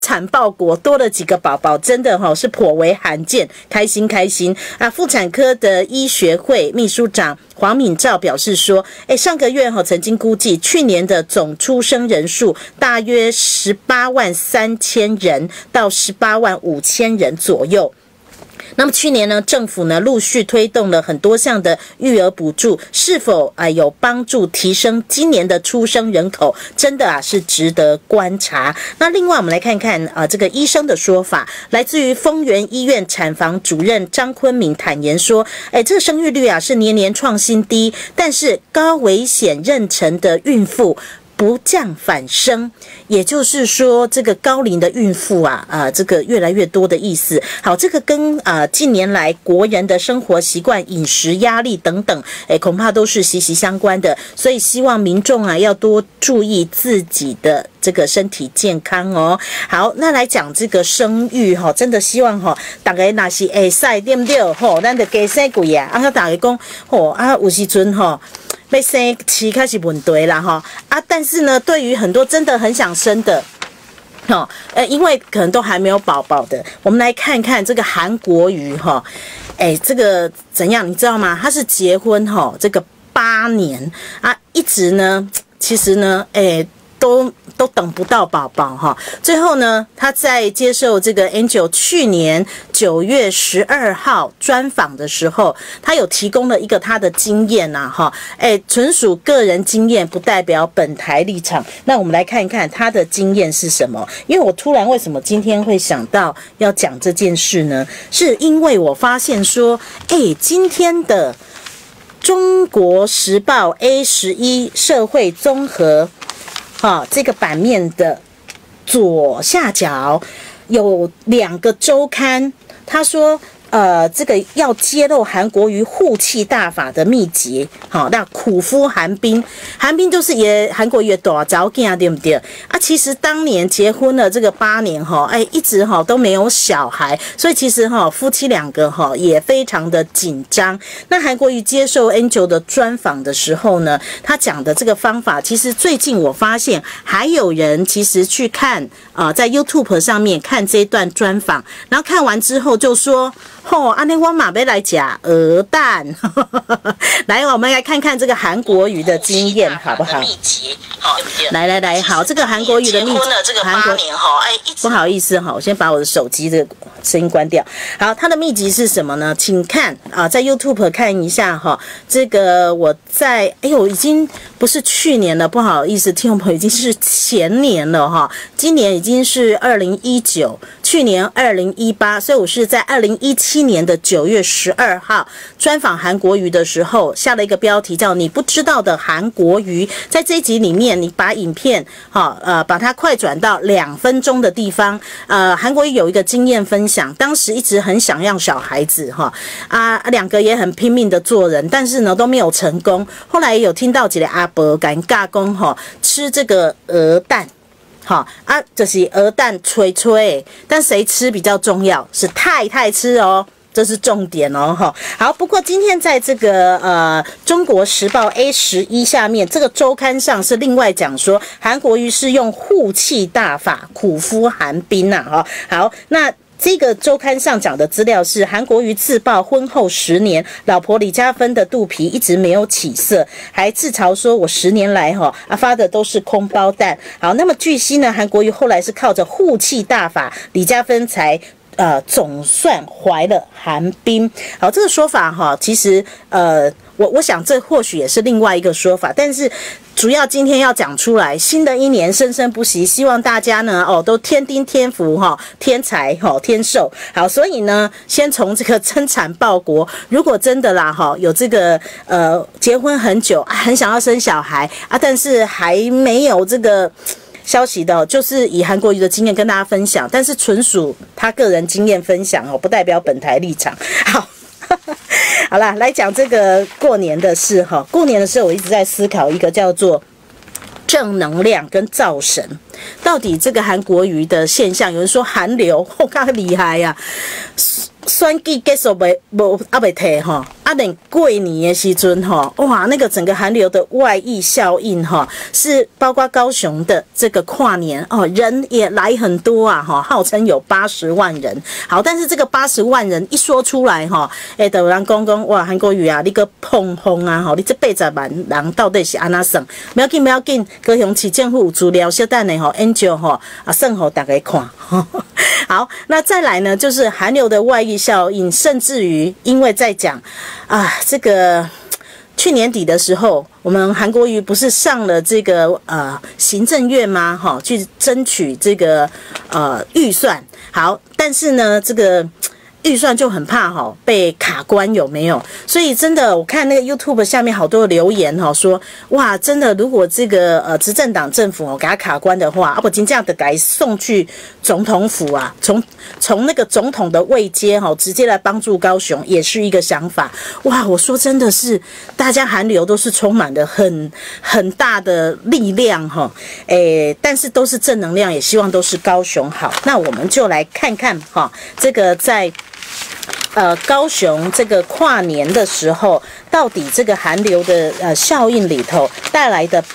产报国，多了几个宝宝，真的是颇为罕见，开心啊！妇产科的医学会秘书长黄敏照表示说，上个月曾经估计去年的总出生人数大约183000人到185000人左右。那么去年呢，政府呢陆续推动了很多项的育儿补助，是否有帮助提升今年的出生人口，真的是值得观察。那另外我们来看看这个医生的说法，来自于丰原医院产房主任张坤敏坦言说，这个生育率是年年创新低，但是高危险妊娠的孕妇不降反升，也就是说，这个高龄的孕妇这个越来越多的意思。好，这个跟近年来国人的生活习惯、饮食压力等等，恐怕都是息息相关的。所以希望民众要多注意自己的这个身体健康哦。好，那来讲这个生育真的希望大家若是会使对不对？咱就加生几个啊！大家讲有时阵要生期开始问题啦但是呢，对于很多真的很想生的因为可能都还没有宝宝的，我们来看看这个韩国瑜这个怎样，你知道吗？他是结婚这个8年一直呢，其实呢，都等不到宝宝最后呢，他在接受这个 Angel 去年9月12号专访的时候，他有提供了一个他的经验纯属个人经验，不代表本台立场。那我们来看一看他的经验是什么。因为我突然为什么今天会想到要讲这件事呢？是因为我发现说，今天的中国时报 A11 社会综合这个版面的左下角有2个周刊，他说这个要揭露韩国瑜护妻大法的秘籍，那苦夫韩冰就是韩国瑜的大早囝，对不对其实当年结婚了这个8年一直都没有小孩，所以其实夫妻2个也非常的紧张。那韩国瑜接受 Angel 的专访的时候呢，他讲的这个方法，其实最近我发现还有人其实去看在 YouTube 上面看这段专访，然后看完之后就说安尼我嘛要来吃鹅蛋来，我们来看看这个韩国瑜的经验好不好？来，好，这个韩国瑜的秘籍，韩国不好意思我先把我的手机这个声音关掉。好，他的秘籍是什么呢？请看在 YouTube 看一下这个我在我已经不是去年了，不好意思，听众朋友，已经是前年了今年已经是2019，去年2018，所以我是在2017年的9月12号专访韩国瑜的时候下了一个标题叫你不知道的韩国瑜。在这一集里面，你把影片把它快转到2分钟的地方，韩国瑜有一个经验分享，当时一直很想要小孩子2个也很拼命的做人，但是呢都没有成功。后来也有听到几个阿伯敢尬讲吃这个鹅蛋就是鹅蛋吹，但谁吃比较重要，是太太吃这是重点好，不过今天在这个中国时报 A11 下面这个周刊上是另外讲说，韩国瑜是用护妻大法苦夫韩冰好，那这个周刊上讲的资料是韩国瑜自曝婚后10年，老婆李佳芬的肚皮一直没有起色，还自嘲说我10年来发的都是空包蛋。好，那么据悉呢，韩国瑜后来是靠着护妻大法，李佳芬才总算怀了韩冰。好，这个说法其实我想这或许也是另外一个说法，但是主要今天要讲出来，新的一年生生不息，希望大家呢都添丁添福添财添寿。好，所以呢先从这个增产报国，如果真的啦有这个结婚很久很想要生小孩但是还没有这个消息的，就是以韩国瑜的经验跟大家分享，但是纯属他个人经验分享不代表本台立场。好啦，来讲这个过年的事过年的时候我一直在思考一个叫做正能量跟造神，到底这个韩国瑜的现象，有人说韩流，看厉害呀选举结束未退吼，连过年的时阵吼，哇，那个整个寒流的外溢效应哈，是包括高雄的这个跨年哦，人也来很多啊哈，号称有80万人。好，但是这个80万人一说出来哈，就有人讲哇，韩国瑜啊，你个碰风啊吼，你这80万人到底是安怎算？不要紧，高雄市政府有资料，小等的吼 ，Angel 吼啊，算给大家看。好，那再来呢，就是寒流的外溢效应，甚至于因为在讲啊，这个去年底的时候，我们韩国瑜不是上了这个行政院吗？哈，去争取这个预算。好，但是呢，这个预算就很怕被卡关，有没有？所以真的，我看那个 YouTube 下面好多留言说哇，真的，如果这个执政党政府给他卡关的话，不仅这样的给送去总统府啊，从那个总统的位阶直接来帮助高雄，也是一个想法。哇，我说真的是，大家韩流都是充满了很大的力量但是都是正能量，也希望都是高雄好。那我们就来看看这个在高雄这个跨年的时候，到底这个寒流的效应里头带来的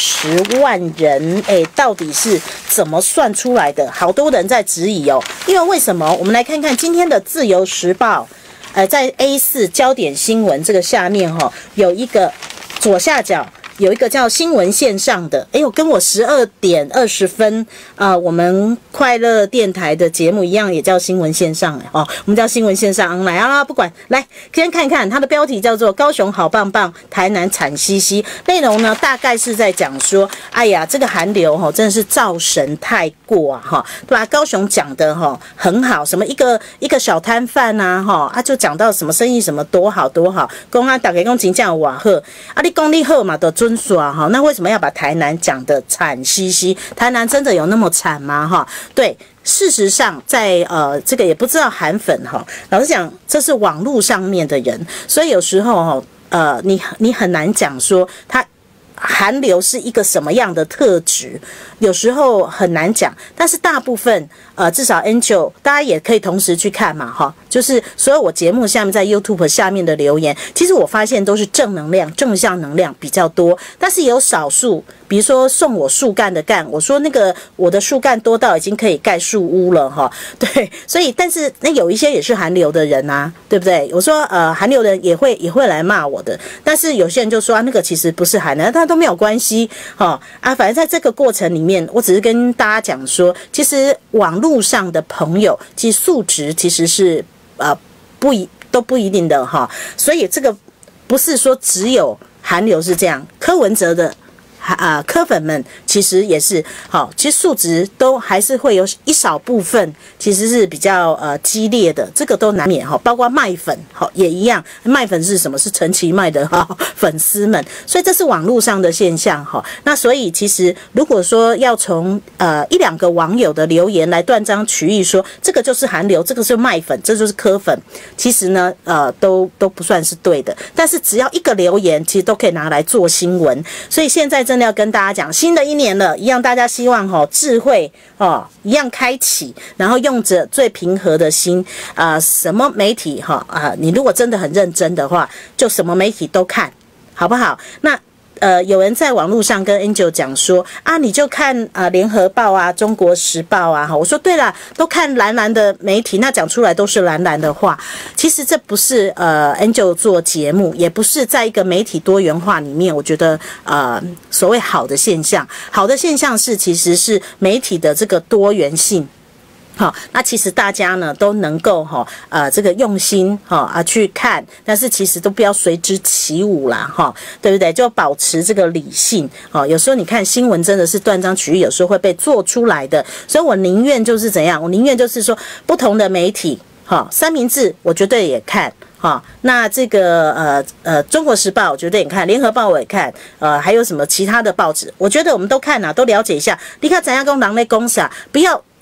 80万人，到底是怎么算出来的？好多人在质疑哦，因为为什么？我们来看看今天的《自由时报》，在 A4 焦点新闻这个下面有一个左下角。有一个叫新闻线上的，跟我12点20分我们快乐电台的节目一样，也叫新闻线上我们叫新闻线上来啊，不管来先看看它的标题叫做高雄好棒棒，台南惨兮兮。内容呢大概是在讲说，哎呀，这个寒流真的是造神太过对吧？高雄讲的很好，什么一个小摊贩啊就讲到什么生意什么多好多好，讲大家讲真正有偌好你讲你好嘛，都准耍那为什么要把台南讲的惨兮兮？台南真的有那么惨吗？对，事实上在这个也不知道韩粉老实讲，这是网络上面的人，所以有时候你很难讲说他韩流是一个什么样的特质，有时候很难讲，但是大部分至少 Angel 大家也可以同时去看嘛就是所有我节目下面在 YouTube 下面的留言，其实我发现都是正能量、正向能量比较多，但是也有少数，比如说送我树干的干，我说那个我的树干多到已经可以盖树屋了对，所以但是那有一些也是韩流的人啊，对不对？我说韩流人也会来骂我的，但是有些人就说那个其实不是韩流，但都没有关系反正在这个过程里面，我只是跟大家讲说，其实网络上的朋友其实素质其实是都不一定的所以这个不是说只有韩流是这样，柯文哲的柯粉们其实也是其实素质都还是会有一少部分其实是比较激烈的，这个都难免包括卖粉也一样，卖粉是什么？是陈其迈的粉丝们，所以这是网络上的现象那所以其实如果说要从一两个网友的留言来断章取义说这个就是韩流，这个是卖粉，这就是柯粉，其实呢都不算是对的，但是只要一个留言其实都可以拿来做新闻，所以现在真的要跟大家讲，新的一年了，一样大家希望智慧一样开启，然后用着最平和的心什么媒体你如果真的很认真的话，就什么媒体都看，好不好？那有人在网络上跟 Angel 讲说你就看联合报啊、中国时报啊我说对啦，都看蓝蓝的媒体，那讲出来都是蓝蓝的话，其实这不是Angel 做节目，也不是在一个媒体多元化里面，我觉得所谓好的现象，好的现象是其实是媒体的这个多元性。那其实大家呢都能够这个用心去看，但是其实都不要随之起舞啦对不对？就保持这个理性有时候你看新闻真的是断章取义，有时候会被做出来的，所以我宁愿就是怎样，我宁愿就是说不同的媒体三明治我绝对也看那这个中国时报我绝对也看，联合报我也看还有什么其他的报纸，我觉得我们都看都了解一下，你看怎样跟人在讲啥，不要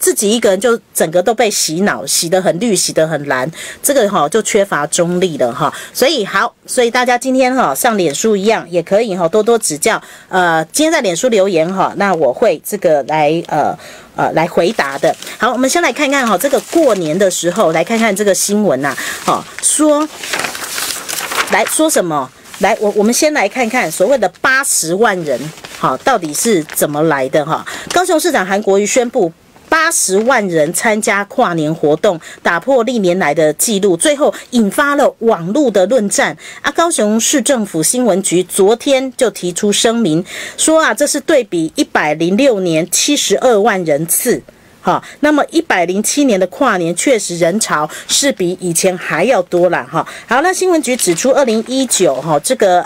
自己一个人就整个都被洗脑，洗得很绿，洗得很蓝，这个就缺乏中立了所以所以大家今天上脸书一样也可以多多指教。今天在脸书留言那我会这个来回答的。好，我们先来看看这个过年的时候，来看看这个新闻说什么？来，我们先来看看所谓的80万人，到底是怎么来的高雄市长韩国瑜宣布，80万人参加跨年活动，打破历年来的记录，最后引发了网络的论战高雄市政府新闻局昨天就提出声明说这是对比106年72万人次。那么107年的跨年确实人潮是比以前还要多啦好，那新闻局指出2019这个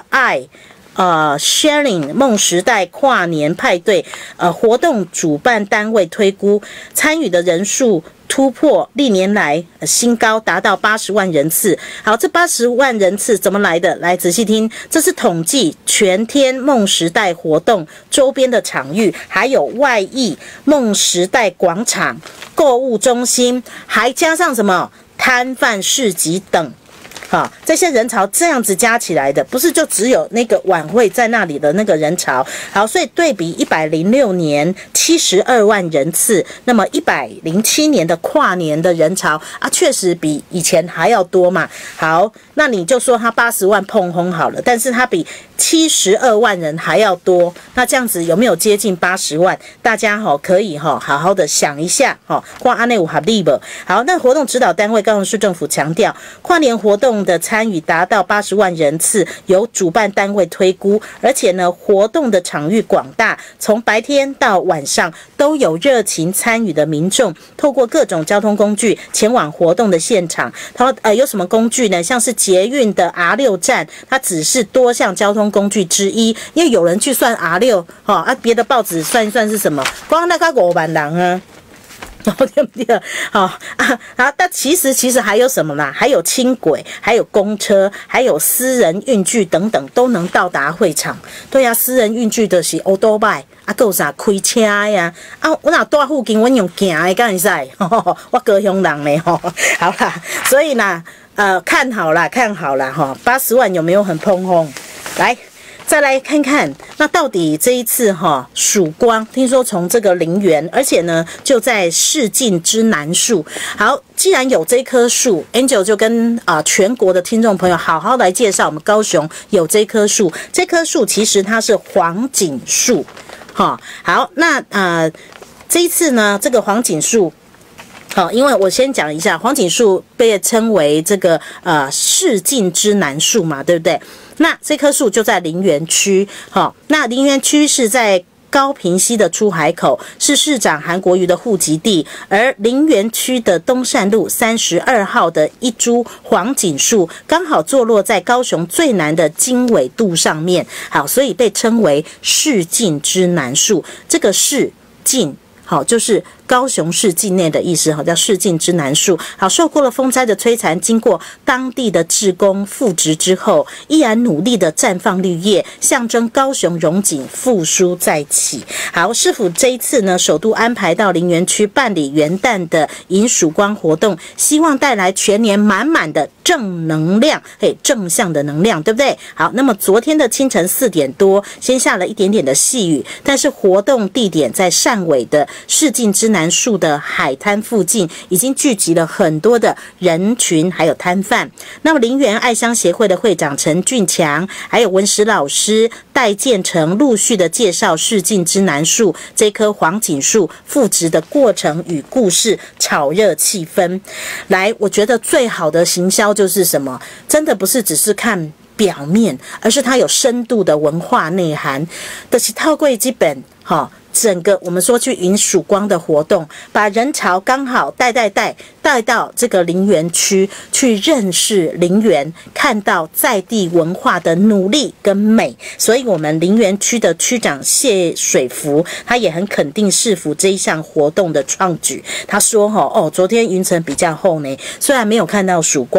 Sharing 梦时代跨年派对活动主办单位推估参与的人数突破历年来新高，达到80万人次。好，这80万人次怎么来的？来仔细听，这是统计全天梦时代活动周边的场域，还有外溢梦时代广场、购物中心，还加上什么摊贩市集等。这些人潮这样子加起来的，不是就只有那个晚会在那里的那个人潮。好，所以对比106年72万人次，那么107年的跨年的人潮确实比以前还要多嘛。好，那你就说他80万碰轰好了，但是他比72万人还要多，那这样子有没有接近80万？大家可以好好的想一下看安内有合理不？好，那活动指导单位高雄市政府强调，跨年活动的参与达到80万人次，由主办单位推估，而且呢，活动的场域广大，从白天到晚上都有热情参与的民众，透过各种交通工具前往活动的现场。有什么工具呢？像是捷运的 R6 站，它只是多项交通工具之一，因为有人去算 R6 别的报纸算一算是什么？光那个5万人对不对？但其实还有什么啦？还有轻轨，还有公车，还有私人运具等等，都能到达会场。对啊，私人运具就是欧多拜还有啥开车呀？我哪住附近，我用走的，敢会使？我高雄人呢好啦，所以呢，看好啦，80万有没有很膨风？来。再来看看，那到底这一次曙光，听说从这个林园，而且呢就在市境之南树。好，既然有这棵树 ，Angel 就跟全国的听众朋友好好来介绍，我们高雄有这棵树。这棵树其实它是黄锦树，好，那这一次呢，这个黄锦树。因为我先讲一下，黄锦树被称为这个市境之南树嘛，对不对？那这棵树就在林园区，那林园区是在高屏溪的出海口，是市长韩国瑜的户籍地，而林园区的东善路32号的一株黄锦树，刚好坐落在高雄最南的经纬度上面，好，所以被称为市境之南树。这个市境，好，就是高雄市境内的意思，叫市境之南树。好，受过了风灾的摧残，经过当地的志工复植之后，依然努力的绽放绿叶，象征高雄荣景复苏再起。好，市府这一次呢，首度安排到林园区办理元旦的迎曙光活动，希望带来全年满满的正能量，正向的能量，对不对？好，那么昨天的清晨4点多，先下了一点点的细雨，但是活动地点在汕尾的市境之南树的海滩附近，已经聚集了很多的人群，还有摊贩。那么林园爱乡协会的会长陈俊强，还有文史老师戴建成，陆续的介绍市境之南树这棵黄锦树复植的过程与故事，炒热气氛。来，我觉得最好的行销就是什么？真的不是只是看表面，而是它有深度的文化内涵。就是透过这本整个我们说去迎曙光的活动，把人潮刚好带到这个林园区去认识林园，看到在地文化的努力跟美。所以我们林园区的区长谢水福，他也很肯定市府这一项活动的创举。他说昨天云层比较厚呢，虽然没有看到曙光，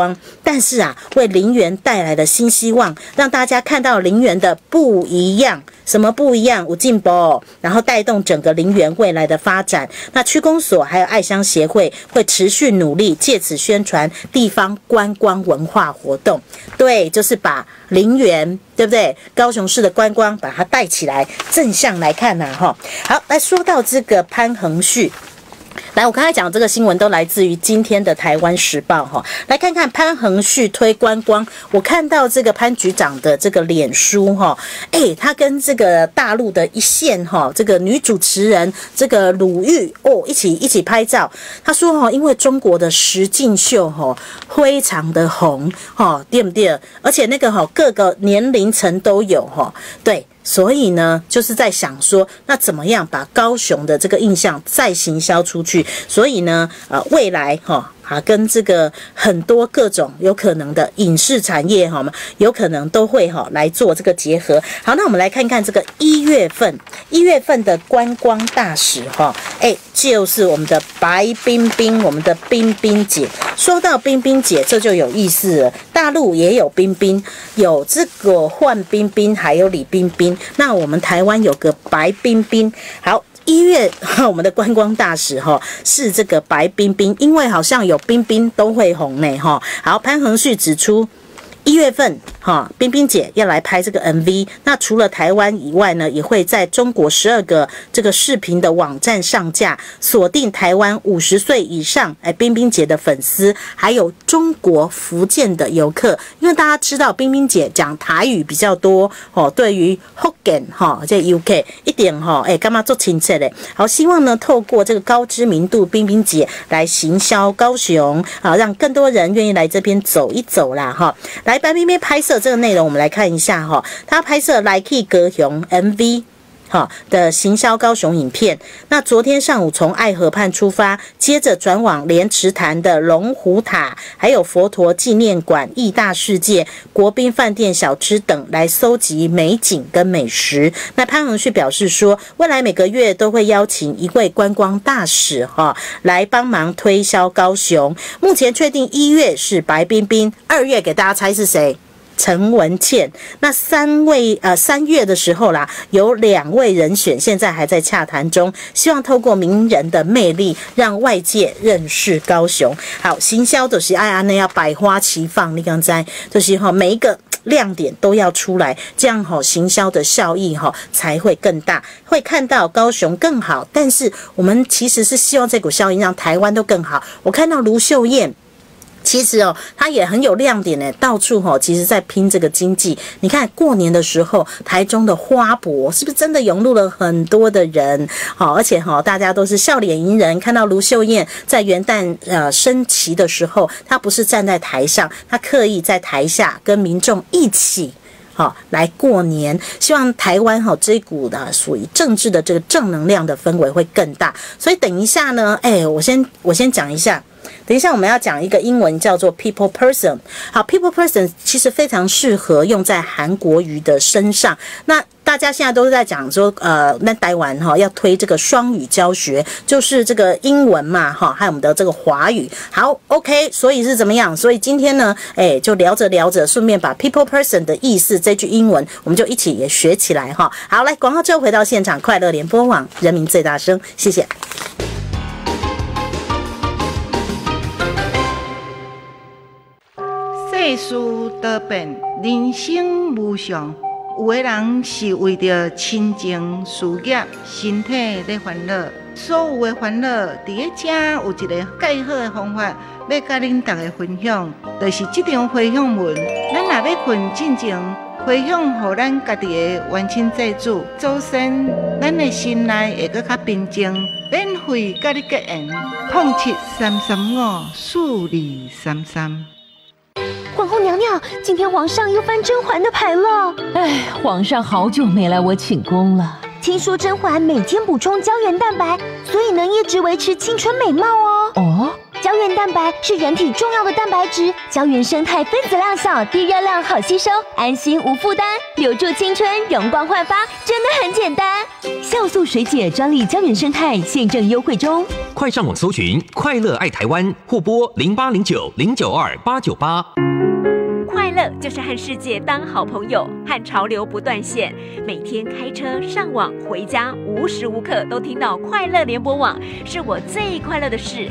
但是啊，为林园带来了新希望，让大家看到林园的不一样。什么不一样？有进步，然后带动整个林园未来的发展。那区公所还有爱乡协会会持续努力，借此宣传地方观光文化活动。对，就是把林园，对不对？高雄市的观光把它带起来，正向来看呐，哈。好，来说到这个潘恒旭。来，我刚才讲这个新闻都来自于今天的台湾时报哈。来看看潘恒旭推观光，我看到这个潘局长的这个脸书哈，他跟这个大陆的一线哈，这个女主持人这个鲁豫一起拍照。他说哈，因为中国的实境秀哈非常的红哈，对不对？而且那个哈各个年龄层都有哈，对。所以呢，就是在想说，那怎么样把高雄的这个印象再行销出去？所以呢，未来跟这个很多各种有可能的影视产业有可能都会来做这个结合。好，那我们来看看这个1月份的观光大使就是我们的白冰冰，我们的冰冰姐。说到冰冰姐，这就有意思了。大陆也有冰冰，有这个幻冰冰，还有李冰冰。那我们台湾有个白冰冰。好。1月我们的观光大使是这个白冰冰，因为好像有冰冰都会红呢哈。好，潘恒旭指出1月份冰冰姐要来拍这个 MV， 那除了台湾以外呢，也会在中国12个这个视频的网站上架，锁定台湾50岁以上冰冰姐的粉丝，还有中国福建的游客，因为大家知道冰冰姐讲台语比较多对于福建这 UK 一点干嘛做亲切的。好，希望呢透过这个高知名度冰冰姐来行销高雄让更多人愿意来这边走一走啦来白冰冰拍摄这个内容，我们来看一下他拍摄来去高雄 MV的行销高雄影片。那昨天上午从爱河畔出发，接着转往莲池潭的龙虎塔，还有佛陀纪念馆、义大世界、国宾饭店小吃等，来搜集美景跟美食。那潘恒旭表示说，未来每个月都会邀请一位观光大使来帮忙推销高雄。目前确定1月是白冰冰，2月给大家猜是谁？陈文茜。那3月的时候啦，有2位人选，现在还在洽谈中，希望透过名人的魅力，让外界认识高雄。好，行销就是那要百花齐放，你刚才就是每一个亮点都要出来，这样行销的效益才会更大，会看到高雄更好。但是我们其实是希望这股效应让台湾都更好。我看到卢秀燕。其实它也很有亮点呢，到处其实在拼这个经济。你看过年的时候，台中的花博是不是真的涌入了很多的人？而且大家都是笑脸迎人。看到卢秀燕在元旦升旗的时候，她不是站在台上，她刻意在台下跟民众一起。来过年，希望台湾这一股的属于政治的这个正能量的氛围会更大。所以等一下呢，我先讲一下。等一下我们要讲一个英文叫做 people person。 好， people person 其实非常适合用在韩国瑜的身上。那大家现在都是在讲说那台湾要推这个双语教学，就是这个英文嘛还有我们的这个华语。好 OK， 所以是怎么样？所以今天呢就聊着聊着，顺便把 people person 的意思这句英文我们就一起也学起来好，来广告之后回到现场，快乐联播网，人民最大声，谢谢。 世事多变，人生无常。有的人是为着亲情、事业、身体在烦恼，所有的烦恼，伫咧遮有一个介好的方法，要甲恁大家分享，就是这张回向文。咱若要困进前，回向互咱家己的冤亲债主，祖先，咱的心内会搁较平静，免费甲你结缘。073354233。 皇后娘娘，今天皇上又翻甄嬛的牌了。 皇上好久没来我寝宫了。 听说甄嬛每天补充胶原蛋白，所以能一直维持青春美貌哦。胶原蛋白白是人体重要的蛋白质，胶原生态分子量小，低热量，好吸收，安心无负担，留住青春，容光焕发，真的很简单。酵素水解专利胶原生态现正优惠中， 快上网搜寻“快乐爱台湾”，或拨0809092898。 快乐就是和世界当好朋友，和潮流不断线。每天开车、上网、回家，无时无刻都听到快乐联播网，是我最快乐的事。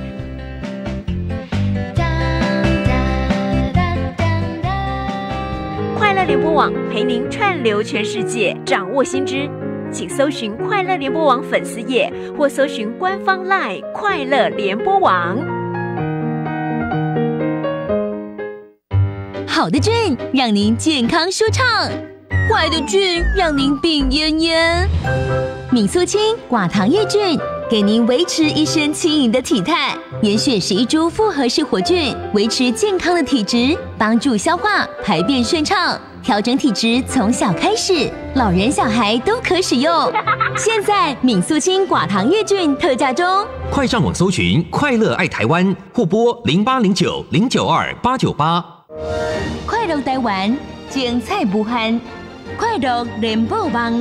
快乐联播网陪您串流全世界，掌握新知。请搜寻快乐联播网粉丝页，或搜寻官方 LINE 快乐联播网。 好的菌让您健康舒畅，坏的菌让您病恹恹。敏素清寡糖叶菌给您维持一身轻盈的体态，严选11株复合式活菌，维持健康的体质，帮助消化排便顺畅。调整体质从小开始，老人小孩都可使用。现在敏素清寡糖叶菌特价中， 快上网搜寻“快乐爱台湾”，或拨0809092898。 快乐台湾，精彩不限，快乐联播网。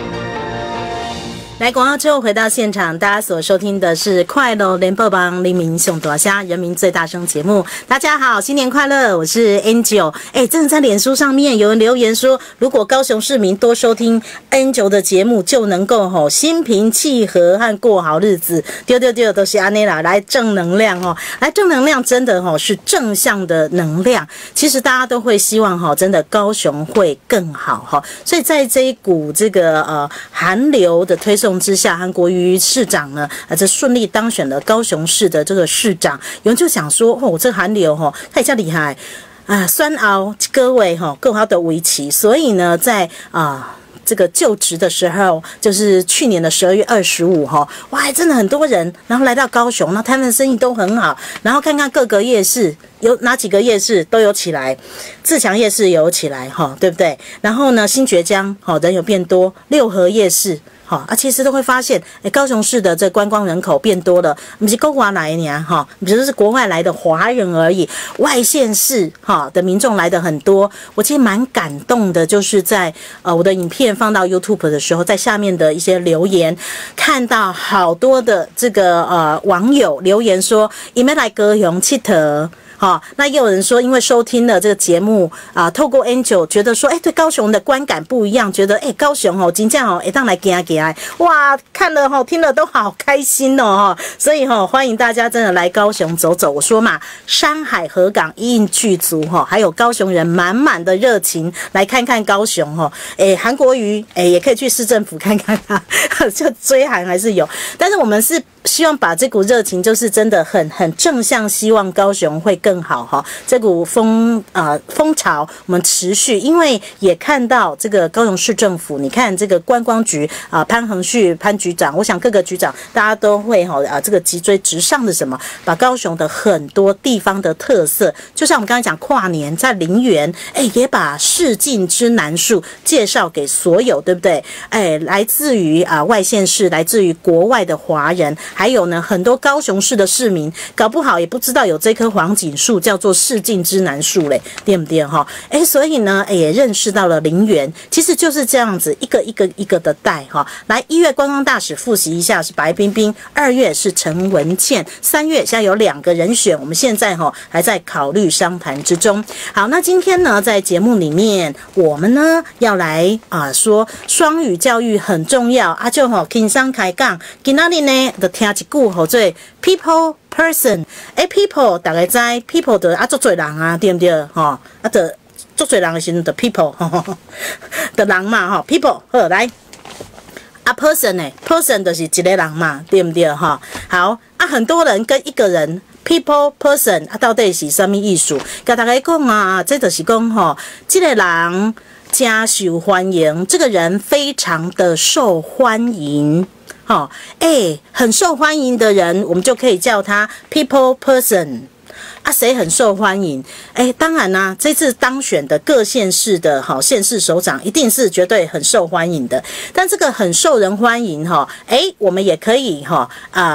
来广告之后回到现场，大家所收听的是快乐联播网黎明熊大虾人民最大声节目。大家好，新年快乐，我是 Angel。真的在脸书上面有人留言说，如果高雄市民多收听 Angel 的节目，就能够心平气和和过好日子。对，都是安内啦，来正能量来正能量真的是正向的能量。其实大家都会希望真的高雄会更好所以在这一股这个寒流的推送之下，韩国瑜市长呢，这顺利当选了高雄市的这个市长。有人就想说，这个韩流太加厉害啊，酸熬各位更好的围棋。所以呢，在这个就职的时候，就是去年的12月25哇，真的很多人，然后来到高雄，那他们的生意都很好。然后看看各个夜市，有哪几个夜市都有起来，自强夜市有起来对不对？然后呢，新崛江人有变多，六合夜市。其实都会发现，高雄市的这观光人口变多了，不是国外来的比如是国外来的华人而已，外县市的民众来的很多。我其实蛮感动的，就是在我的影片放到 YouTube 的时候，在下面的一些留言，看到好多的这个网友留言说，伊要来高雄佚佗。那也有人说，因为收听了这个节目透过 Angel 觉得说，对高雄的观感不一样，觉得高雄真正当来行行，哇，看了听了都好开心所以欢迎大家真的来高雄走走。我说嘛，山海河港一应俱足还有高雄人满满的热情来看看高雄韩国瑜也可以去市政府看看就追韩还是有，但是我们是希望把这股热情就是真的很正向，希望高雄会更好这股风潮我们持续，因为也看到这个高雄市政府，你看这个观光局潘恒旭潘局长，我想各个局长大家都会这个脊椎直上的什么，把高雄的很多地方的特色，就像我们刚才讲跨年在林园也把世境之南树介绍给所有，对不对？来自于外县市，来自于国外的华人，还有呢很多高雄市的市民搞不好也不知道有这棵黄锦树叫做世境之南树嘞，对不对所以呢也认识到了林园，其实就是这样子一个一个的带来1月观光大使复习一下是白冰冰，2月是陈文茜，3月现在有2个人选，我们现在还在考虑商谈之中。好，那今天呢在节目里面我们呢要来说双语教育很重要就轻松开讲，今天呢就听一句做 people person people 大家知 people 就足多人对不对就足多人的时候就 people 的人嘛people 好来person 呢 person 就是一个人嘛对不对好很多人跟一个人 people person 到底是什么意思？跟大家讲这就是讲这个人真受欢迎，这个人非常的受欢迎很受欢迎的人，我们就可以叫他 people person。谁很受欢迎？当然啦，这次当选的各县市的县市首长一定是绝对很受欢迎的。但这个很受人欢迎我们也可以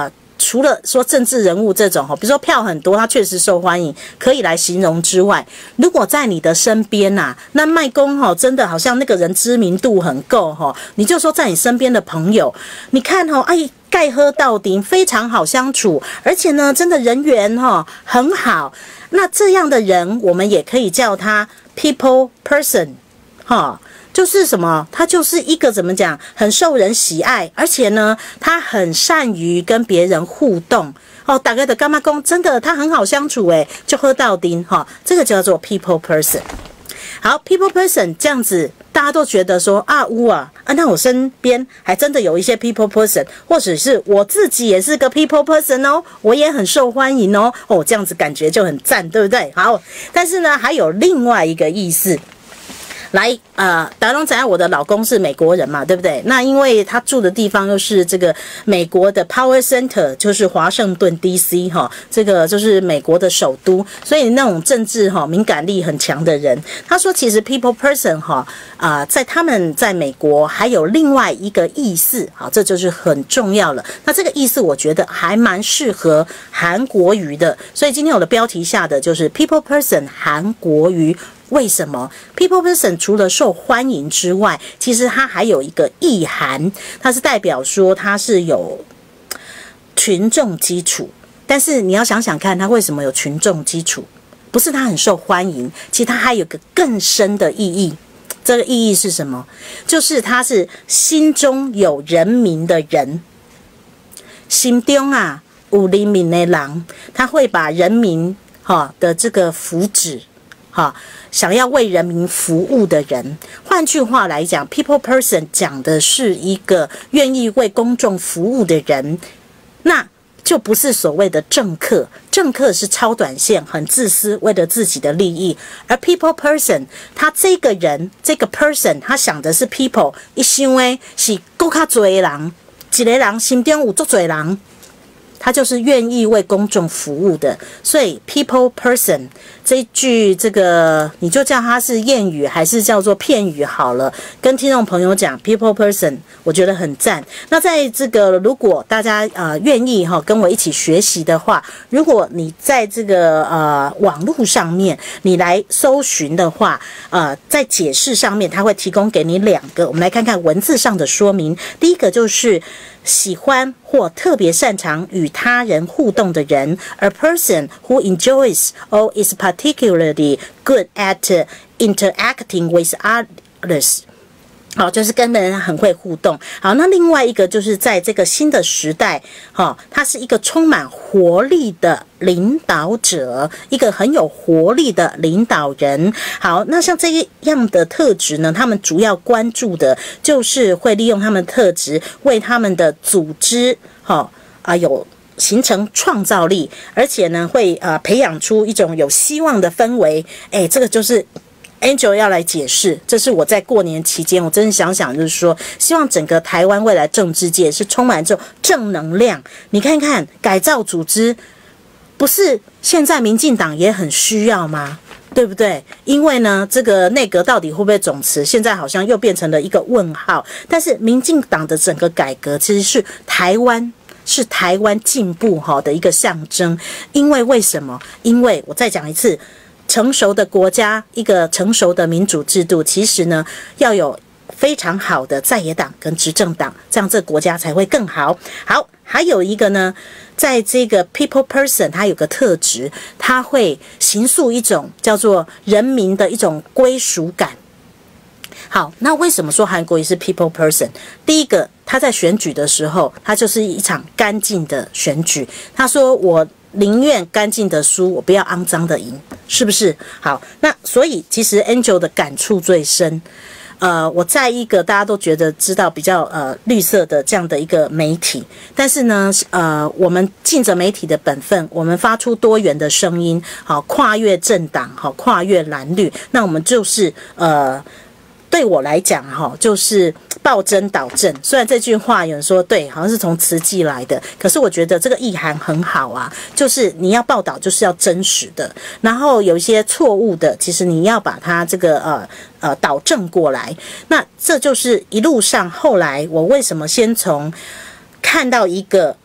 除了说政治人物这种比如说票很多，他确实受欢迎，可以来形容之外，如果在你的身边啊，那卖公真的好像那个人知名度很够你就说在你身边的朋友，你看哎。盖喝到底，非常好相处，而且呢，真的人缘很好。那这样的人，我们也可以叫他 people person， 就是什么？他就是一个怎么讲，很受人喜爱，而且呢，他很善于跟别人互动。大概的干妈公真的他很好相处就喝到底这个叫做 people person。好 ，people person 这样子，大家都觉得说那我身边还真的有一些 people person， 或者是我自己也是个 people person我也很受欢迎这样子感觉就很赞，对不对？好，但是呢，还有另外一个意思。来，大家都知道我的老公是美国人嘛，对不对？那因为他住的地方又是这个美国的 Power Center， 就是华盛顿 DC 这个就是美国的首都，所以那种政治敏感力很强的人，他说其实 people person 在他们在美国还有另外一个意思，这就是很重要了。那这个意思我觉得还蛮适合韩国语的，所以今天我的标题下的就是 people person 韩国语。为什么 people person 除了受欢迎之外，其实它还有一个意涵，它是代表说它是有群众基础。但是你要想想看，它为什么有群众基础？不是它很受欢迎，其实它还有个更深的意义。这个意义是什么？就是它是心中有人民的人，心中有人民的人，他会把人民的这个福祉想要为人民服务的人。换句话来讲 people person 讲的是一个愿意为公众服务的人，那就不是所谓的政客。政客是超短线，很自私，为了自己的利益。而 people person 他这个人这个 person 他想的是 people， 一想的是更较多的人，一个人心中有很多人，他就是愿意为公众服务的。所以 people person 这一句，这个你就叫它是谚语还是叫做片语好了，跟听众朋友讲 people person 我觉得很赞。那在这个如果大家愿意跟我一起学习的话，如果你在这个网络上面你来搜寻的话，在解释上面它会提供给你2个，我们来看看文字上的说明。第一个就是喜欢或特别擅长与他人互动的人 ，a person who enjoys or is particularly good at interacting with others。好，就是跟人很会互动。好，那另外一个就是在这个新的时代，他是一个充满活力的领导者，一个很有活力的领导人。好，那像这样的特质呢，他们主要关注的就是会利用他们的特质，为他们的组织，有形成创造力，而且呢，会培养出一种有希望的氛围。这个就是Angel 要来解释，这是我在过年期间，我真的想就是说，希望整个台湾未来政治界是充满这种正能量。你看看改造组织，不是现在民进党也很需要吗？对不对？因为呢，这个内阁到底会不会总辞，现在好像又变成了一个问号。但是民进党的整个改革其实是台湾进步的一个象征。因为为什么？因为我再讲一次。成熟的国家，一个成熟的民主制度，其实呢，要有非常好的在野党跟执政党，这样这个国家才会更好。好，还有一个呢，在这个 people person， 它有个特质，它会形塑一种叫做人民的一种归属感。好，那为什么说韩国也是 people person？ 第一个，他在选举的时候，他就是一场干净的选举。他说我宁愿干净的输，我不要肮脏的赢，是不是？好，那所以其实 Angel 的感触最深。我在一个大家都觉得知道比较绿色的这样的一个媒体，但是呢，我们尽着媒体的本分，我们发出多元的声音，好，跨越政党，好，跨越蓝绿，那我们就是对我来讲就是暴政导正。虽然这句话有人说对，好像是从慈济来的，可是我觉得这个意涵很好啊，就是你要报道就是要真实的，然后有一些错误的，其实你要把它这个导正过来。那这就是一路上后来我为什么先从看到一个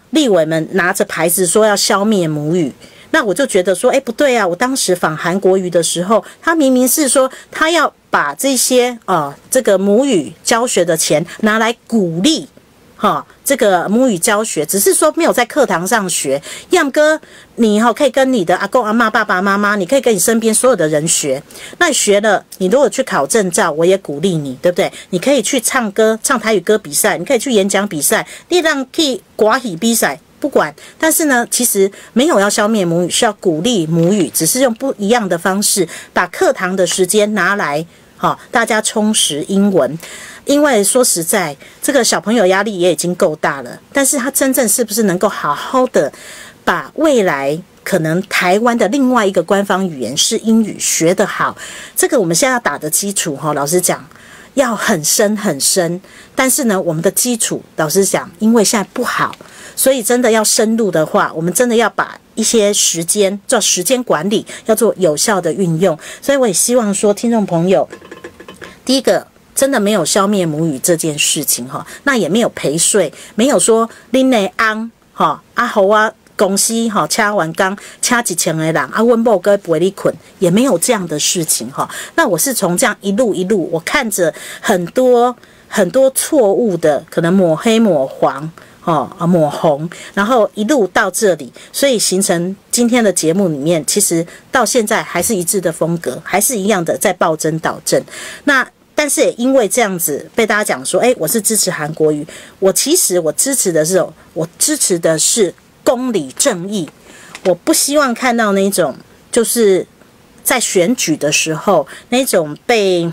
立委们拿着牌子说要消灭母语。那我就觉得说，不对啊！我当时访韩国瑜的时候，他明明是说他要把这些这个母语教学的钱拿来鼓励这个母语教学，只是说没有在课堂上学。样哥，你可以跟你的阿公阿嬷、爸爸妈妈，你可以跟你身边所有的人学。那你学了，你如果去考证照，我也鼓励你，对不对？你可以去唱歌，唱台语歌比赛，你可以去演讲比赛，你让去歌戏比赛。不管，但是呢，其实没有要消灭母语，是要鼓励母语，只是用不一样的方式，把课堂的时间拿来，大家充实英文。因为说实在，这个小朋友压力也已经够大了，但是他真正是不是能够好好的把未来可能台湾的另外一个官方语言是英语学得好，这个我们现在要打的基础，老实讲要很深很深。但是呢，我们的基础老实讲，因为现在不好，所以真的要深入的话，我们真的要把一些时间做时间管理，要做有效的运用。所以我也希望说，听众朋友，第一个真的没有消灭母语这件事情那也没有陪睡，没有说恁的翁好啊公司掐完工掐1000个人阮某跟陪你困，也没有这样的事情那我是从这样一路，我看着很多错误的，可能抹黑抹黄抹红，然后一路到这里，所以形成今天的节目里面，其实到现在还是一致的风格，还是一样的在暴增导正。那但是也因为这样子被大家讲说，我是支持韩国瑜，其实我支持的是公理正义，我不希望看到那种就是在选举的时候那种被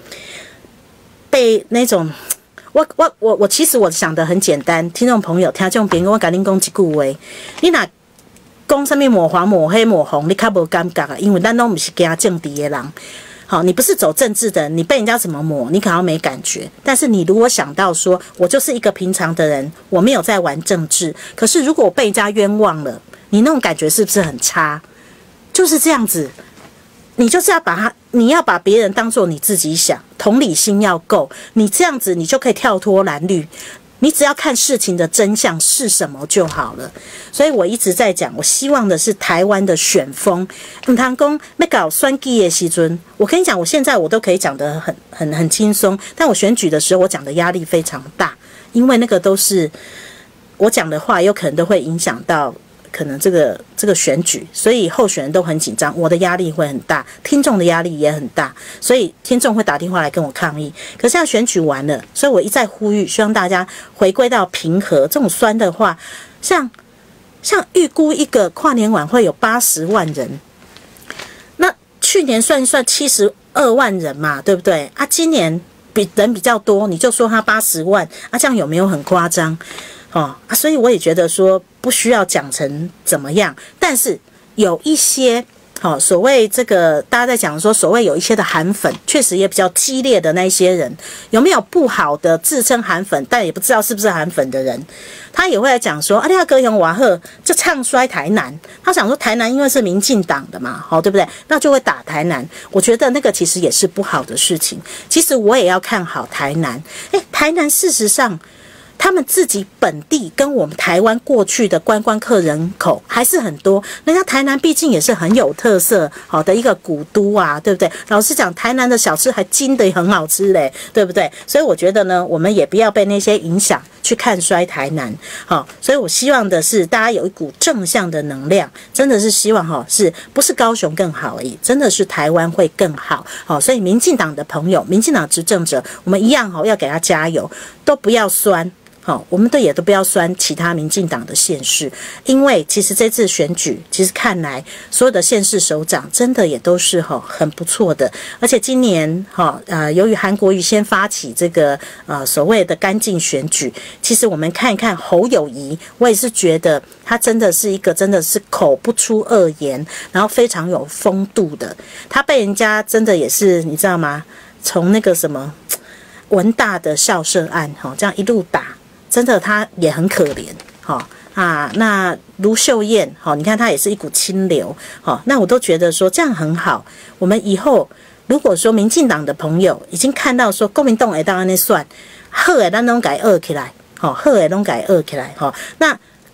那种。我其实我想的很简单，听众朋友，听众朋友，我跟您讲一句话，你若讲什么抹黄抹黑抹红，你较无感觉啊，因为咱都不是行政治的人。好，你不是走政治的，你被人家怎么抹，你可能没感觉。但是你如果想到说，我就是一个平常的人，我没有在玩政治，可是如果我被人家冤枉了，你那种感觉是不是很差？就是这样子。你就是要你要把别人当作你自己想，同理心要够，你这样子你就可以跳脱蓝绿，你只要看事情的真相是什么就好了。所以我一直在讲，我希望的是台湾的选风。唔通讲要搞选举的时阵，我跟你讲，我现在我都可以讲得很轻松，但我选举的时候我讲的压力非常大，因为那个都是我讲的话，有可能都会影响到。可能这个选举，所以候选人都很紧张，我的压力会很大，听众的压力也很大，所以听众会打电话来跟我抗议。可是要选举完了，所以我一再呼吁，希望大家回归到平和。这种酸的话，像预估一个跨年晚会有80万人，那去年算一算72万人嘛，对不对啊？今年人比较多，你就说他80万啊，这样有没有很夸张？所以我也觉得说不需要讲成怎么样，但是有一些所谓这个大家在讲说，所谓有一些的韩粉，确实也比较激烈的那一些人，有没有不好的自称韩粉，但也不知道是不是韩粉的人，他也会来讲说，你要高雄瓦赫就唱衰台南，他想说台南因为是民进党的嘛，对不对？那就会打台南。我觉得那个其实也是不好的事情。其实我也要看好台南，台南事实上。他们自己本地跟我们台湾过去的观光客人口还是很多，人家台南毕竟也是很有特色好的一个古都啊，对不对？老实讲，台南的小吃还真的很好吃嘞，对不对？所以我觉得呢，我们也不要被那些影响去看衰台南。好，所以我希望的是大家有一股正向的能量，真的是希望是不是高雄更好而已，真的是台湾会更好。好，所以民进党的朋友，民进党执政者，我们一样要给他加油，都不要酸。我们也都不要酸其他民进党的县市，因为其实这次选举，其实看来所有的县市首长真的也都是很不错的，而且今年由于韩国瑜先发起这个所谓的干净选举，其实我们看一看侯友宜，我也是觉得他真的是一个真的是口不出恶言，然后非常有风度的，他被人家真的也是你知道吗？从那个什么文大的校舍案这样一路打。真的，他也很可怜，那卢秀燕，你看她也是一股清流，那我都觉得说这样很好。我们以后如果说民进党的朋友已经看到说国民党会当安尼算，好的咱拢改恶起来，好的拢改恶起来，那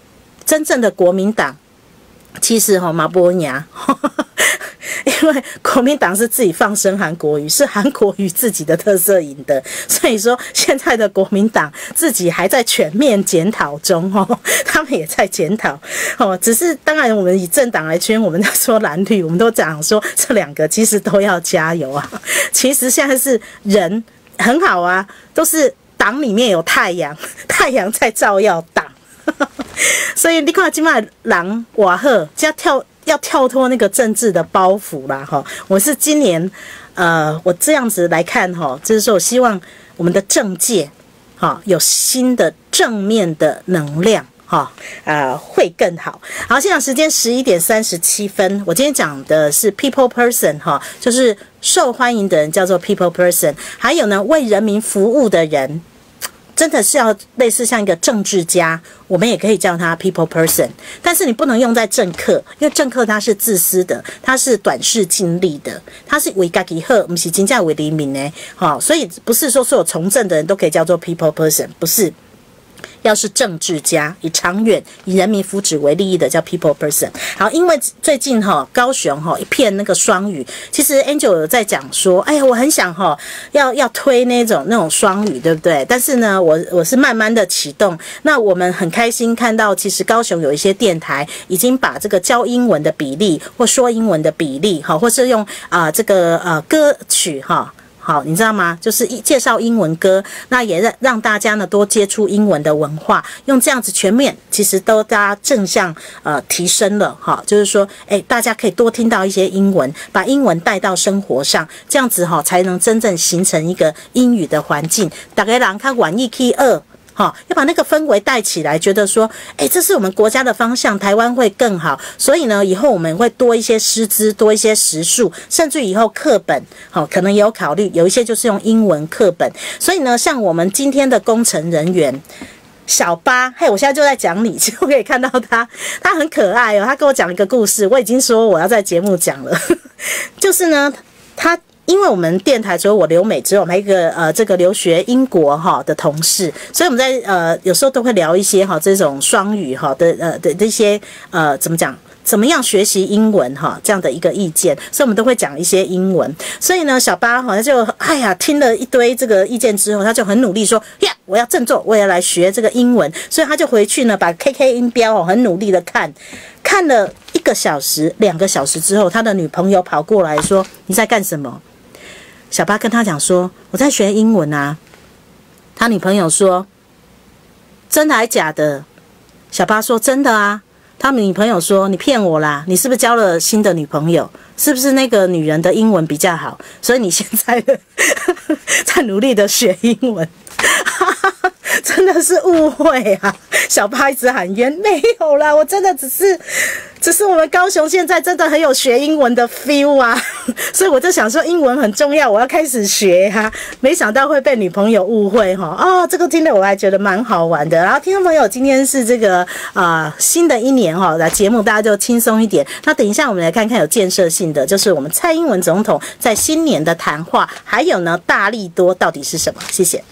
真正的国民党其实嘛不赢。因为国民党是自己放生韩国瑜，是韩国瑜自己的特色赢的，所以说现在的国民党自己还在全面检讨中他们也在检讨只是当然我们以政党来圈，我们在说蓝绿，我们都讲说这两个其实都要加油啊。其实现在是人很好啊，都是党里面有太阳，太阳在照耀党所以你看现在人多好，要跳脱那个政治的包袱啦我是今年我这样子来看就是说我希望我们的政界有新的正面的能量会更好。好，现在时间11点37分，我今天讲的是 people person 就是受欢迎的人叫做 people person， 还有呢为人民服务的人真的是要类似像一个政治家，我们也可以叫他 people person， 但是你不能用在政客，因为政客他是自私的，他是短视近利的，他是为自己好，不是真正为人民的所以不是说所有从政的人都可以叫做 people person， 不是。要是政治家，以长远以人民福祉为利益的叫 people person。 好，因为最近高雄一片那个双语，其实 Angel 有在讲说，哎呀我很想要推那种双语，对不对？但是呢我是慢慢的启动，那我们很开心看到其实高雄有一些电台已经把这个教英文的比例或说英文的比例或是用这个歌曲好，你知道吗？就是介绍英文歌，那也让大家呢多接触英文的文化，用这样子全面，其实都大家正向提升了就是说，大家可以多听到一些英文，把英文带到生活上，这样子才能真正形成一个英语的环境。大家人较愿意去学。要把那个氛围带起来，觉得说这是我们国家的方向，台湾会更好。所以呢以后我们会多一些师资，多一些时数，甚至以后课本可能也有考虑有一些就是用英文课本。所以呢像我们今天的工程人员小八，我现在就在讲你，其实我可以看到他很可爱他跟我讲一个故事，我已经说我要在节目讲了就是呢他因为我们电台除了我留美之后，我们还有一个这个留学英国的同事，所以我们在有时候都会聊一些这种双语的这些怎么讲，怎么样学习英文这样的一个意见，所以我们都会讲一些英文。所以呢小八他就听了一堆这个意见之后，他就很努力说呀我要振作，我也来学这个英文。所以他就回去呢把 KK 音标很努力的看了1个小时2个小时之后，他的女朋友跑过来说你在干什么？小八跟他讲说我在学英文啊。他女朋友说真的还假的？小八说真的啊。他女朋友说你骗我啦，你是不是交了新的女朋友？是不是那个女人的英文比较好，所以你现在在努力的学英文真的是误会啊。小八一直喊冤，没有啦，我真的只是我们高雄现在真的很有学英文的 feel 啊，所以我就想说英文很重要，我要开始学没想到会被女朋友误会这个听了我还觉得蛮好玩的。然后听众朋友，今天是这个新的一年来节目大家就轻松一点。那等一下我们来看看有建设性的，就是我们蔡英文总统在新年的谈话，还有呢大利多到底是什么？谢谢。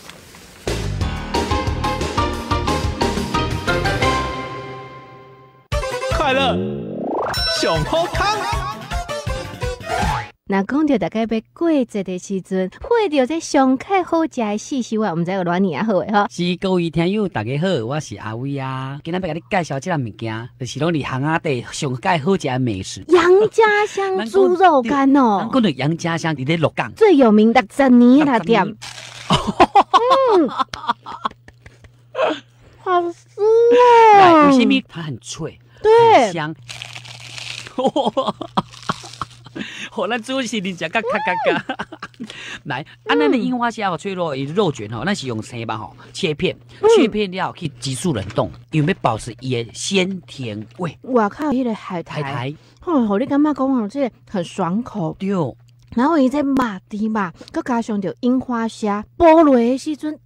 快乐上好康。 那讲到大概要过节的时阵，会到这上客好食的四食我，唔知有偌年好诶吼。 是各位听友大家好，我是阿威啊。今日要甲你介绍这个物件，就是拢伫巷仔底上介好食的美食。 杨家香猪肉干哦， 咱讲到杨家香伫咧鹿港最有名的10年那店。好酥哦！ 为什么它很脆？ 对， 很香。好，咱主持人食嘎嘎嘎嘎。来，咱的樱花虾脆肉肉卷咱是用生吧切片，切片了去急速冷冻，因为要保持伊的鲜甜味。 哇靠，迄个海苔，你感觉讲这个很爽口。 对。 然后伊这肉甜嘛，佮加上着樱花虾，剥落的时阵，这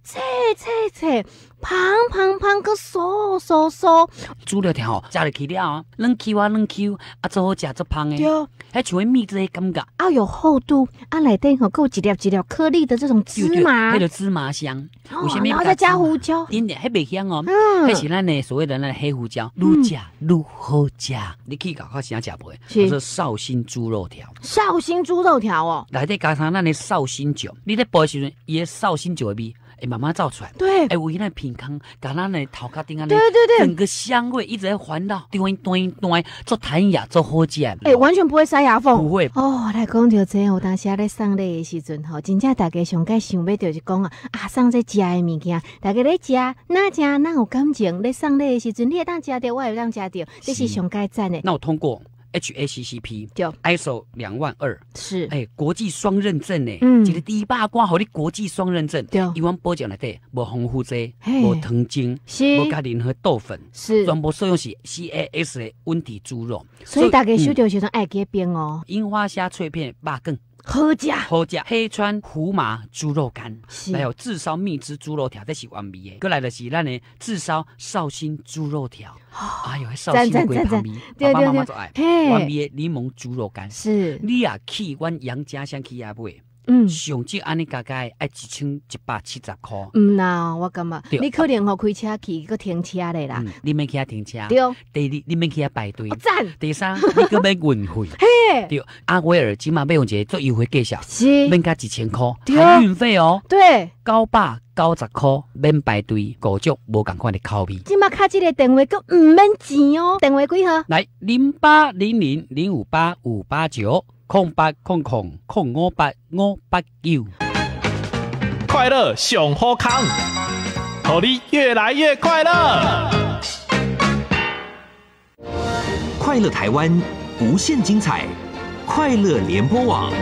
脆，胖个酥。 猪肉条吼，食入去了啊，软 Q 啊，做好食做芳诶。 对， 还像蜜汁的感觉。 啊，有厚度，啊，内底吼够一粒颗粒的这种芝麻， 那个芝麻香。为什么？ 然后再加胡椒， 点，还袂香哦。那是咱的所谓的那黑胡椒，愈食愈好食。你可以搞看啥食袂？是绍兴猪肉条。 绍兴猪肉条哦， 内底加上咱的绍兴酒，你在煲的时阵，伊的绍兴酒的味会慢慢造出来。 对， 有伊那品康，甲咱的头壳顶啊， 对， 整个香味一直在环绕，端，做弹牙，做好食。 完全不会塞牙缝， 不会。 哦，来讲到这，有当时咧送礼的时阵吼，真正大家上该想要就是讲送这食的物件，大家咧食，哪有感情？咧送礼的时阵，你会当食到，我也会当食到，这是上该赞的。 那我通过。HACCP 对 ISO 22000 是国际双认证呢，一个第一把关，互你国际双认证。 对， 伊阮保证内底无防腐剂，无糖精，无加任何豆粉， 是全部使用是 CAS 的温体猪肉。 所以大家收到时阵爱记冰哦。 樱花虾脆片肉羹。 好食， 黑川胡麻猪肉干，还有炙烧蜜汁猪肉条，这是完美的。过来的是咱的炙烧绍兴猪肉条，哎呦，绍兴龟旁边，爸爸妈妈都爱。完美的柠檬猪肉干， 是你也去阮杨家乡去也买。上少安尼加加爱1170块。 呐，我感觉你可能开车去个停车的啦。 你免去遐停车。 对。 第二，你免去遐排队。 赞。 第三，你搁要运费。 嘿。 对。阿威尔今嘛要用一个最优惠价格， 是。 免加1000块，含运费哦。 对。 990块，免排队，各种无共款的口味。 今嘛卡这个电话搁唔免钱哦，电话几号？ 来0800058589。0800058589， 快乐上好康，让你越来越快乐。 快乐台湾，无限精彩，快乐联播网。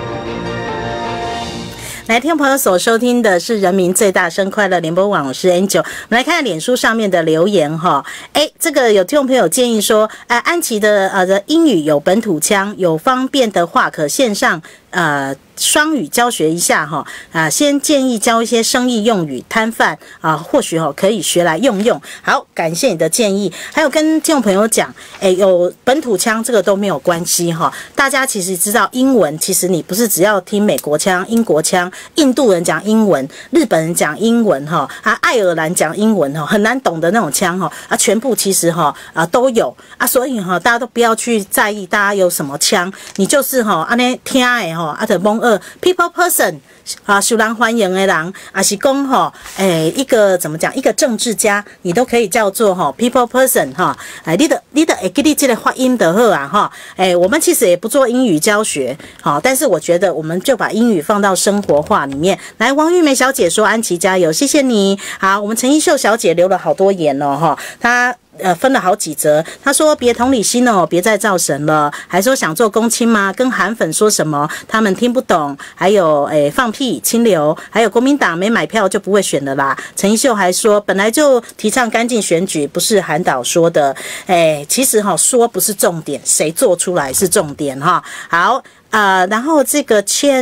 来，听众朋友所收听的是人民最大声快乐联播网，我是 Angel。我们来看看脸书上面的留言哈。这个有听众朋友建议说，安琪的英语有本土腔，有方便的话可线上双语教学一下哈先建议教一些生意用语，摊贩或许可以学来用。好，感谢你的建议。还有跟听众朋友讲，有本土腔这个都没有关系哈。大家其实知道英文，其实你不是只要听美国腔、英国腔，印度人讲英文，日本人讲英文哈爱尔兰讲英文哈，很难懂的那种腔哈全部其实都有所以大家都不要去在意大家有什么腔，你就是安尼听的就懵people person 受人欢迎的人，是讲一个怎么讲，一个政治家，你都可以叫做people person 你的会记你这个发音就好我们其实也不做英语教学但是我觉得我们就把英语放到生活化里面来。王玉梅小姐说：“安琪加油，谢谢你。”好，我们陈一秀小姐留了好多言哦她分了好几则，他说别同理心哦，别再造神了，还说想做公亲吗？跟韩粉说什么他们听不懂，还有放屁清流，还有国民党没买票就不会选了啦。陈一秀还说本来就提倡干净选举，不是韩导说的。其实说不是重点，谁做出来是重点好然后这个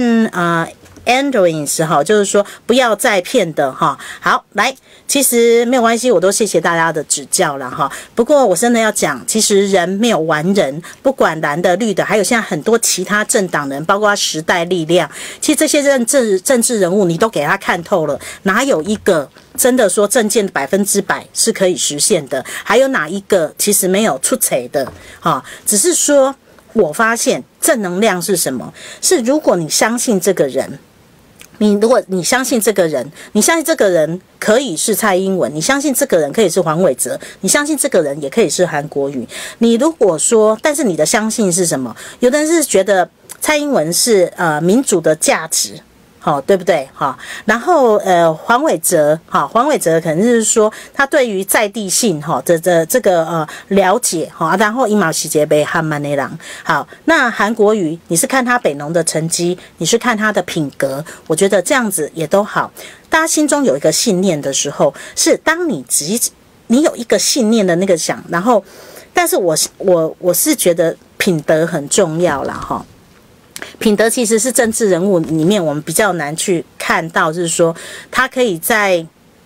Androids 就是说不要再骗的好，来，其实没有关系，我都谢谢大家的指教了不过我真的要讲，其实人没有完人，不管蓝的绿的，还有现在很多其他政党人，包括时代力量，其实这些政治人物你都给他看透了，哪有一个真的说政见100%是可以实现的？还有哪一个其实没有出彩的只是说我发现正能量是什么？是如果你相信这个人，如果你相信这个人，你相信这个人可以是蔡英文，你相信这个人可以是黄伟哲，你相信这个人也可以是韩国瑜。你如果说，但是你的相信是什么？有的人是觉得蔡英文是民主的价值。对不对？然后黄伟哲可能是说他对于在地性这个了解然后一毛细节被汉曼内郎。好，那韩国瑜你是看他北农的成绩，你是看他的品格，我觉得这样子也都好。大家心中有一个信念的时候，是当你有一个信念的那个想，然后，但是我是觉得品德很重要啦品德其实是政治人物里面我们比较难去看到，就是说他可以在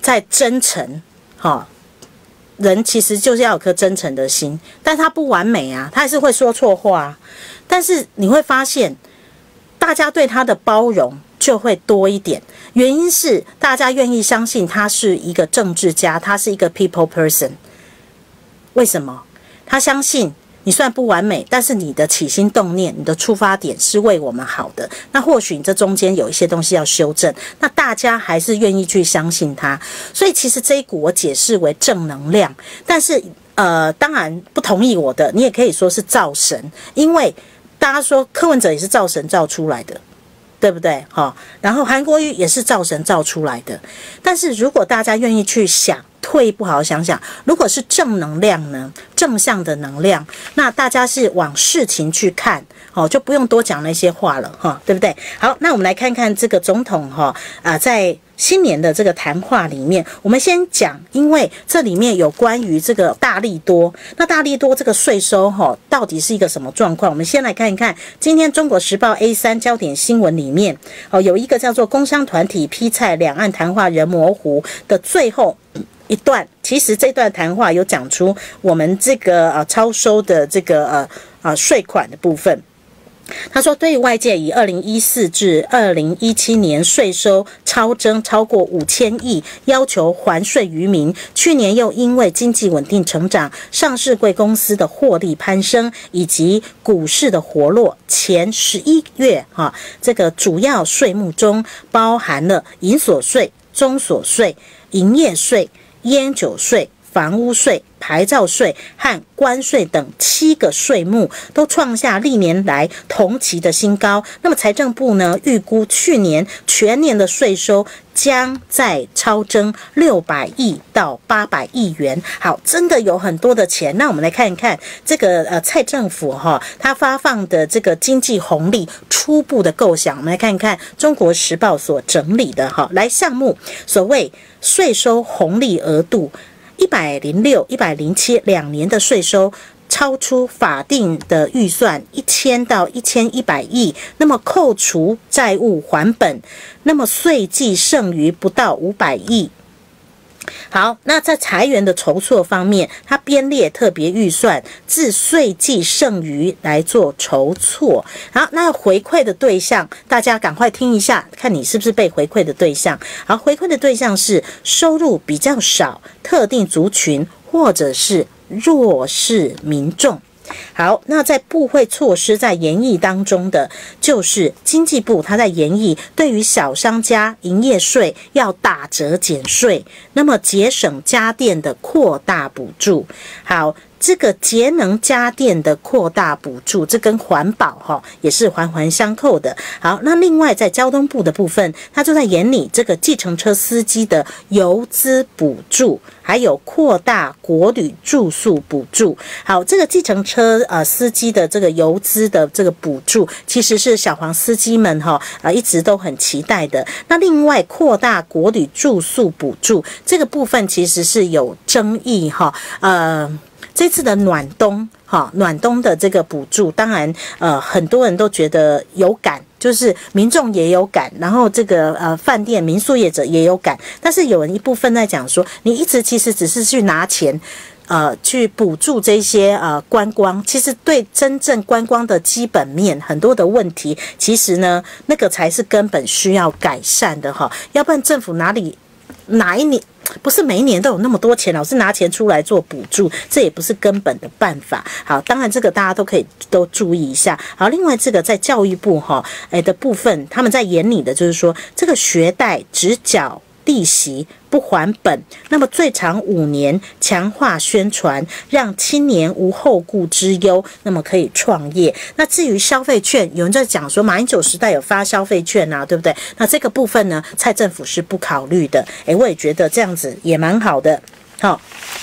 在真诚，人其实就是要有颗真诚的心，但他不完美啊，他还是会说错话啊。但是你会发现，大家对他的包容就会多一点，原因是大家愿意相信他是一个政治家，他是一个 people person。为什么？他相信你虽然不完美，但是你的起心动念，你的出发点是为我们好的。那或许你这中间有一些东西要修正，那大家还是愿意去相信他。所以其实这一股我解释为正能量，但是当然不同意我的，你也可以说是造神，因为大家说柯文哲也是造神造出来的，对不对？然后韩国瑜也是造神造出来的。但是如果大家愿意去想，退一步好好想想，如果是正能量呢，正向的能量，那大家是往事情去看，就不用多讲那些话了，对不对？好，那我们来看看这个总统在新年的这个谈话里面，我们先讲，因为这里面有关于这个大利多，那大利多这个税收到底是一个什么状况？我们先来看一看今天中国时报 A3 焦点新闻里面有一个叫做工商团体批菜两岸谈话人模糊的最后一段，其实这段谈话有讲出我们这个超收的这个税款的部分。他说，对于外界以2014至2017年税收超征超过5000亿，要求还税于民，去年又因为经济稳定成长、上市贵公司的获利攀升以及股市的活络，前11月这个主要税目中包含了营所税、中所税、营业税、烟酒税、房屋税、牌照税和关税等7个税目都创下历年来同期的新高。那么财政部呢，预估去年全年的税收将再超征600亿到800亿元。好，真的有很多的钱。那我们来看一看这个蔡政府他发放的这个经济红利初步的构想。我们来看一看中国时报所整理的来项目，所谓税收红利额度106、107两年的税收超出法定的预算1000到1100亿，那么扣除债务还本，那么税计剩余不到500亿。好，那在财源的筹措方面，它编列特别预算，自税计剩余来做筹措。好，那回馈的对象，大家赶快听一下，看你是不是被回馈的对象。好，回馈的对象是收入比较少、特定族群或者是弱势民众。好，那在部会措施在研议当中的，就是经济部它在研议对于小商家营业税要打折减税，那么节省家电的扩大补助。好，这个节能家电的扩大补助，这跟环保也是环环相扣的。好，那另外在交通部的部分，它就在研拟这个计程车司机的油资补助，还有扩大国旅住宿补助。好，这个计程车司机的这个油资的这个补助，其实是小黄司机们一直都很期待的。那另外扩大国旅住宿补助这个部分其实是有争议这次的暖冬的这个补助，当然很多人都觉得有感，就是民众也有感，然后这个饭店民宿业者也有感，但是有人一部分在讲说，你一直其实只是去拿钱去补助这些观光，其实对真正观光的基本面很多的问题，其实呢那个才是根本需要改善的要不然政府哪一年不是每一年都有那么多钱，老是拿钱出来做补助，这也不是根本的办法。好，当然这个大家都可以都注意一下。好，另外这个在教育部的部分，他们在研拟的就是说，这个学贷只缴利息不还本，那么最长5年，强化宣传，让青年无后顾之忧，那么可以创业。那至于消费券，有人在讲说马英九时代有发消费券啊，对不对？那这个部分呢，蔡政府是不考虑的。我也觉得这样子也蛮好的。好，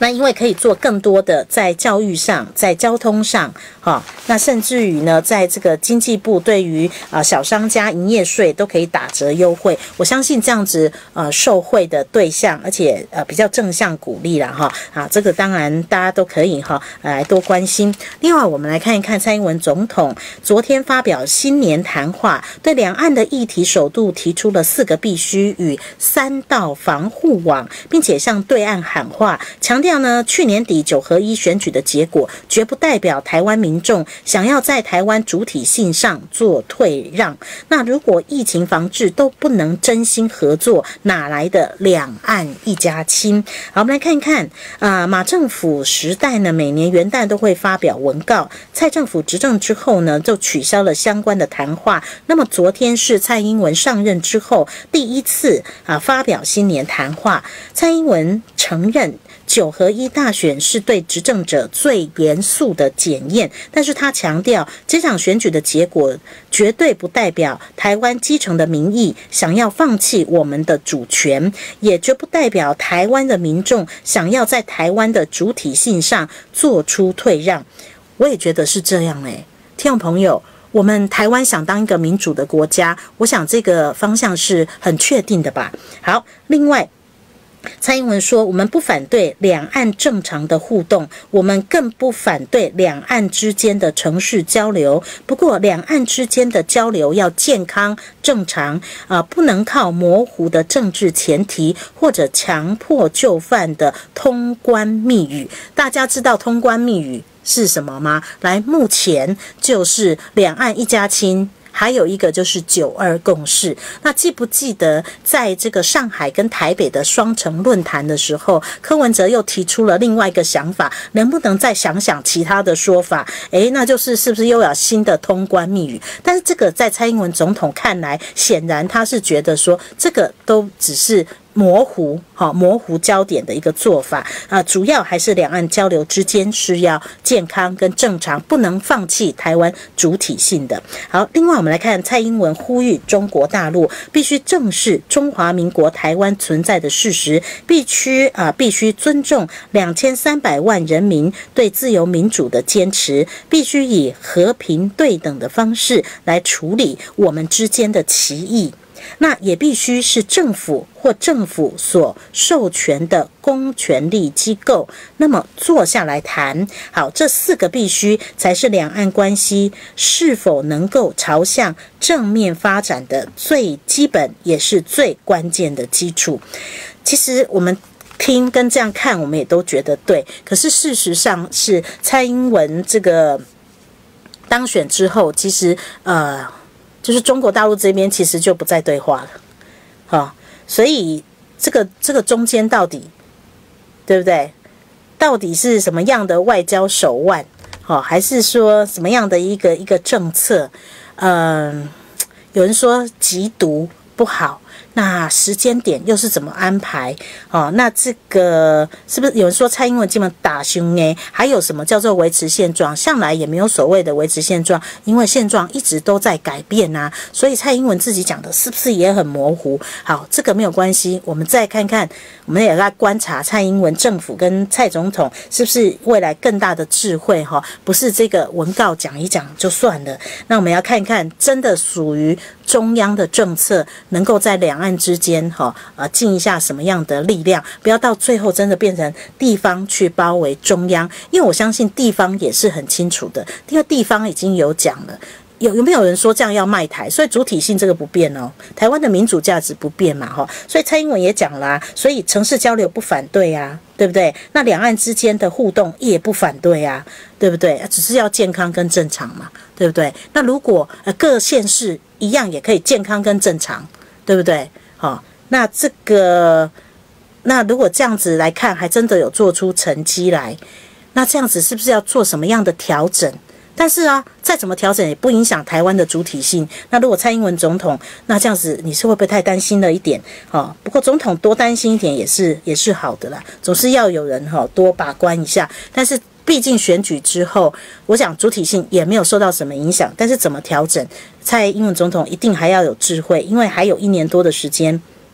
那因为可以做更多的在教育上，在交通上，那甚至于呢，在这个经济部对于小商家营业税都可以打折优惠，我相信这样子受惠的对象，而且比较正向鼓励啦这个当然大家都可以来多关心。另外我们来看一看蔡英文总统昨天发表新年谈话，对两岸的议题首度提出了4个必须与3道防护网，并且向对岸喊话，强调呢去年底9合1选举的结果绝不代表台湾民众想要在台湾主体性上做退让。那如果疫情防治都不能真心合作，哪来的两岸一家亲？好，我们来看一看马政府时代呢，每年元旦都会发表文告，蔡政府执政之后呢，就取消了相关的谈话。那么昨天是蔡英文上任之后第一次发表新年谈话，蔡英文承认9合1大选是对执政者最严肃的检验，但是他强调这场选举的结果绝对不代表台湾基层的民意想要放弃我们的主权，也绝不代表台湾的民众想要在台湾的主体性上做出退让。我也觉得是这样听众朋友，我们台湾想当一个民主的国家，我想这个方向是很确定的吧。好，另外蔡英文说，我们不反对两岸正常的互动，我们更不反对两岸之间的城市交流，不过两岸之间的交流要健康正常不能靠模糊的政治前提或者强迫就范的通关密语。大家知道通关密语是什么吗？来，目前就是两岸一家亲，还有一个就是9·2共识。那记不记得在这个上海跟台北的双城论坛的时候，柯文哲又提出了另外一个想法，能不能再想想其他的说法？那就是是不是又有新的通关密语？但是这个在蔡英文总统看来，显然他是觉得说这个都只是模糊焦点的一个做法主要还是两岸交流之间是要健康跟正常，不能放弃台湾主体性的。好，另外我们来看蔡英文呼吁中国大陆必须正视中华民国台湾存在的事实，必须尊重2300万人民对自由民主的坚持，必须以和平对等的方式来处理我们之间的歧义。那也必须是政府或政府所授权的公权力机构，那么坐下来谈。好，这4个必须才是两岸关系是否能够朝向正面发展的最基本也是最关键的基础。其实我们听跟这样看，我们也都觉得对，可是事实上是蔡英文这个当选之后，其实就是中国大陆这边其实就不再对话了，所以这个中间到底对不对？到底是什么样的外交手腕，还是说什么样的一个政策？有人说极毒不好，那时间点又是怎么安排？那这个是不是有人说蔡英文基本打凶呢？还有什么叫做维持现状？向来也没有所谓的维持现状，因为现状一直都在改变啊。所以蔡英文自己讲的是不是也很模糊？好，这个没有关系，我们再看看，我们也来观察蔡英文政府跟蔡总统是不是未来更大的智慧不是这个文告讲一讲就算了。那我们要看看真的属于中央的政策能够在两岸之间尽一下什么样的力量，不要到最后真的变成地方去包围中央，因为我相信地方也是很清楚的，因为地方已经有讲了。有没有人说这样要卖台？所以主体性这个不变台湾的民主价值不变嘛所以蔡英文也讲啦，所以城市交流不反对啊，对不对？那两岸之间的互动也不反对啊，对不对？只是要健康跟正常嘛，对不对？那如果各县市一样也可以健康跟正常，对不对？那这个那如果这样子来看，还真的有做出成绩来，那这样子是不是要做什么样的调整？但是再怎么调整也不影响台湾的主体性。那如果蔡英文总统，那这样子你是会不会太担心了一点？不过总统多担心一点也是好的啦，总是要有人多把关一下。但是毕竟选举之后，我想主体性也没有受到什么影响，但是怎么调整，蔡英文总统一定还要有智慧，因为还有1年多的时间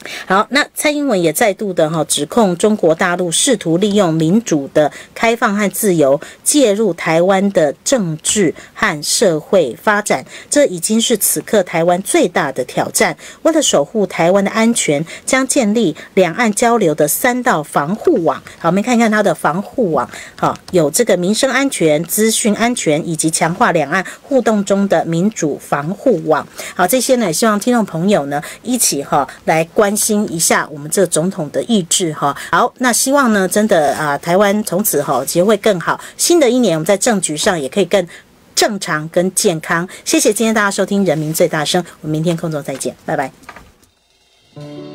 好，那蔡英文也再度的指控中国大陆试图利用民主的开放和自由介入台湾的政治和社会发展，这已经是此刻台湾最大的挑战。为了守护台湾的安全，将建立两岸交流的3道防护网。好，我们看看它的防护网，好，有这个民生安全、资讯安全以及强化两岸互动中的民主防护网。好，这些呢，也希望听众朋友呢一起来关心一下我们这总统的意志哈。好，那希望呢，真的台湾从此其实会更好。新的一年，我们在政局上也可以更正常、跟健康。谢谢今天大家收听《人民最大声》，我们明天空中再见，拜拜。